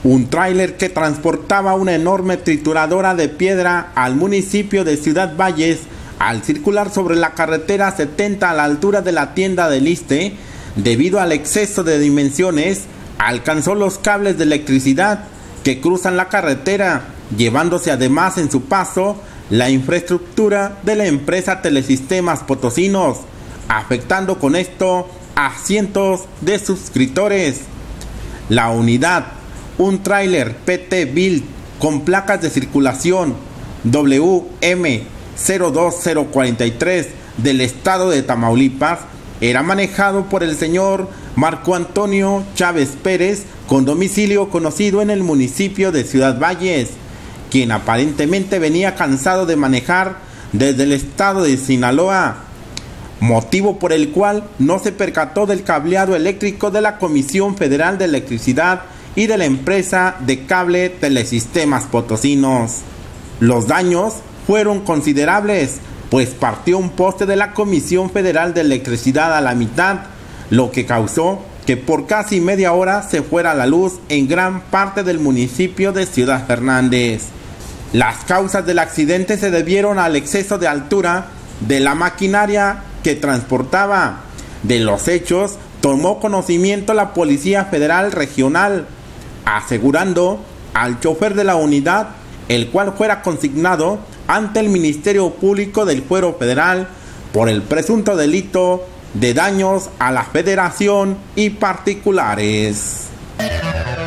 Un tráiler que transportaba una enorme trituradora de piedra al municipio de Ciudad Valles, al circular sobre la carretera 70 a la altura de la tienda del Iste, debido al exceso de dimensiones, alcanzó los cables de electricidad que cruzan la carretera, llevándose además en su paso la infraestructura de la empresa Telesistemas Potosinos, afectando con esto a cientos de suscriptores. La unidad, un tráiler PT Build con placas de circulación WM02043 del estado de Tamaulipas, era manejado por el señor Marco Antonio Chávez Pérez, con domicilio conocido en el municipio de Ciudad Valles, quien aparentemente venía cansado de manejar desde el estado de Sinaloa, motivo por el cual no se percató del cableado eléctrico de la Comisión Federal de Electricidad y de la empresa de cable Telesistemas Potosinos. Los daños fueron considerables, pues partió un poste de la Comisión Federal de Electricidad a la mitad, lo que causó que por casi media hora se fuera la luz en gran parte del municipio de Ciudad Fernández. Las causas del accidente se debieron al exceso de altura de la maquinaria que transportaba. De los hechos tomó conocimiento la Policía Federal Regional, asegurando al chofer de la unidad, el cual fuera consignado ante el Ministerio Público del Fuero Federal por el presunto delito de daños a la Federación y particulares.